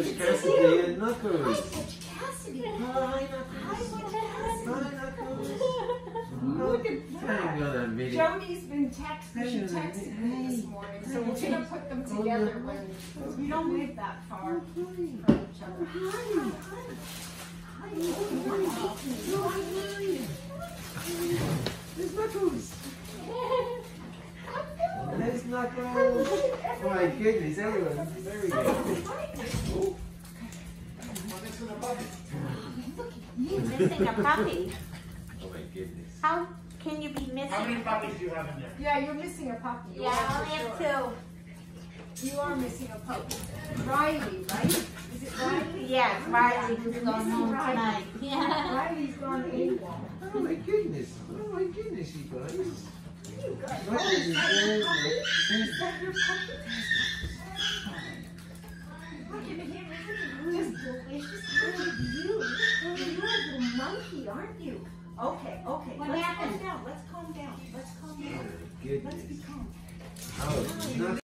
Coach Cassidy and Knuckles. Hi, Coach Cassidy. Hi, Knuckles. Hi, Knuckles. Look at Hang on a that. minute. Jody's been texting. She texted me this morning, so we're gonna put them together when we don't live that far from each other. There's Knuckles. There's Knuckles. Oh my goodness, everyone's very good. You're missing a puppy. Oh my goodness. How can you be missing? How many puppies do you have in there? Yeah, you're missing a puppy. You Yeah, are I only for have sure. You are missing a puppy. Riley, right? Is it Riley? two. Yes, Riley who's going home tonight. Yeah. Riley's gone AWOL. Oh my goodness. Oh my goodness, you guys. You guys. Knuckles is very Is that your puppy? Look at him, isn't he just delicious? Look at you. Well, you're a little monkey, aren't you? Okay, okay. What Let's happened? calm down. Let's calm down. Let's calm down. Oh my Let's be goodness. calm. Oh, Knuckles.